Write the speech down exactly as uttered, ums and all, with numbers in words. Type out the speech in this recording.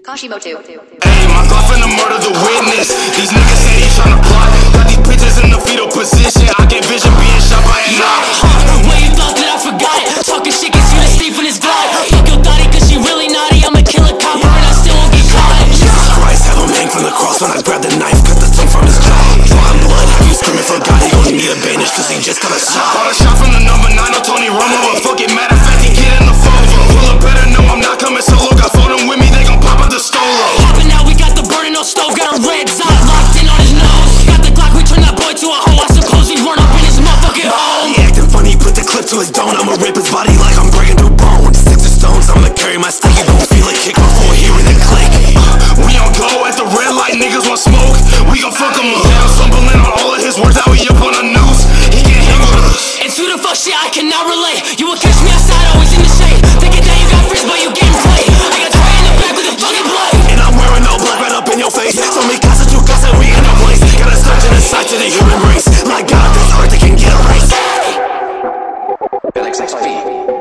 Kashimoto. Hey, my God finna murder the witness. These niggas say he tryna plot. Got these bitches in the fetal position. I get vision being shot by a knife. When you thought that I forgot it, talking shit gets you to sleep when it's glide. Fuck your thotty cause she really naughty. I'ma kill a copper and I still won't get caught. Jesus Christ, have him hang from the cross. When I grab the knife, cut the tongue from his jaw. Drawing blood, have you screaming for God? He gon' need a bandage cause he just got a shot. Got a shot from the number nine on Tony Romo. But fuck it, matter of fact, he get in the phone. Pull up better, know I'm not coming solo. Got phone him with me, they gon' pop up the stolo. Hopping out, we got the burning no stove. Got a red dot locked in on his nose. Got the Glock, we turn that boy to a hoe. I suppose he run up in his motherfucking home. He acting funny, put the clip to his dome. I'ma rip his body like I'm breaking through bone. Sticks and stones, I'ma carry my stick. You gon' feel it kick before hearing the click. uh, We on go at the red light, niggas want smoke. We gon' fuck him up. Yeah, I'm stumbling on all of his words. Now we up on the news. He can't hang with us. It's who the fuck shit I cannot relate. You will catch me outside, always in the shade. Thinking that you got frizz, but you getting played. I got Trey in the back with a fucking blade. And I'm wearing all black right up in your face. So many casa, two casa, we in a place. Got a surge in the sight to the human race. Like God, this earth, they can get erased. Felix X P.